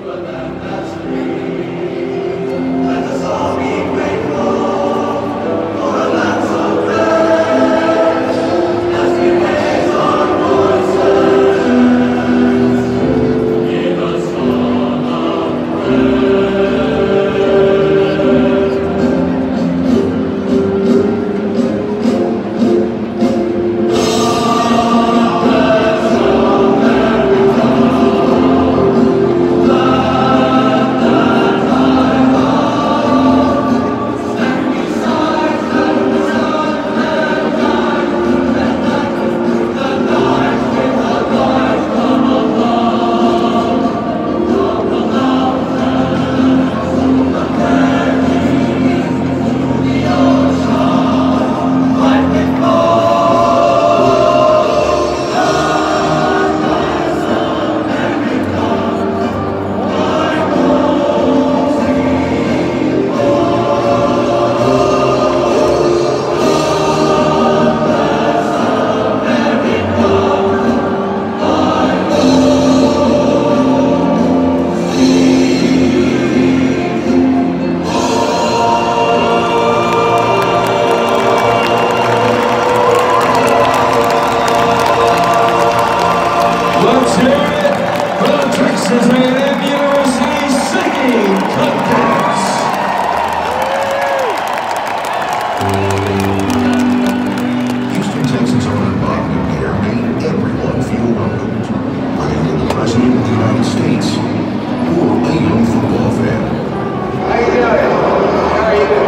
Houston Texans owner Bob McNair made everyone feel welcomed, whether you're the President of the United States or a young football fan. How you doing? How are you doing?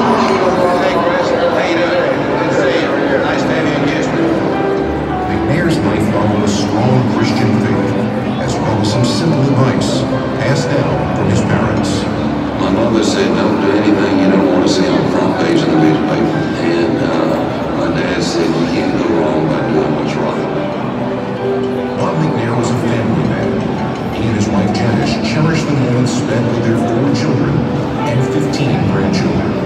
Hey, Chris. How you doing? Good to see you. Nice to have you in Houston. McNair's life followed a strong Christian faith, as well as some simple advice passed down from his parents. My mother said, don't do anything you don't want to see on the front page of the newspaper. And my dad said, you can't go wrong by doing what's right. Bob McNair was a family man. He and his wife Janice cherished the moments spent with their 4 children and 15 grandchildren.